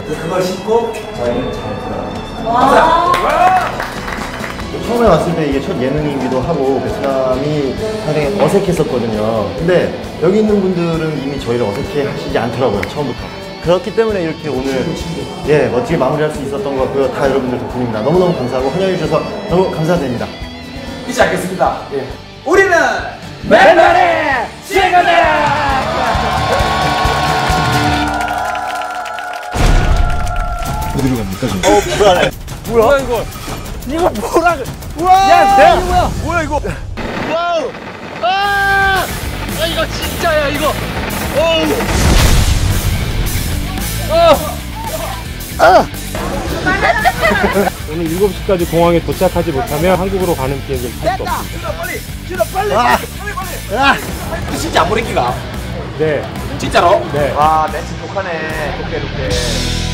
그걸 신고 저희는 잘 돌아갑니다. 와. 처음에 왔을 때 이게 첫 예능이기도 하고 베트남이 상당히 어색했었거든요. 근데 여기 있는 분들은 이미 저희를 어색해 하시지 않더라고요, 처음부터. 그렇기 때문에 이렇게 오늘 멋지게 마무리할 수 있었던 것 같고요. 다 여러분들 덕분입니다. 너무너무 감사하고 환영해 주셔서 너무 감사드립니다. 이제 알겠습니다. 우리는 맨날의 친구들! 어디로 갑니까, 지금? 불안해. 뭐야 이거? 이거 뭐라? 우와! 야, 내가 뭐야? 뭐야, 이거? 와우! 아! 야, 이거 진짜야 이거. 어우! 오늘 7시까지 공항에 도착하지 못하면 한국으로 가는 비행기를 탈 수 없습니다. 빨리! 진짜 안 보내기가? 네, 진짜로? 네. 와, 매치 독하네. 독해.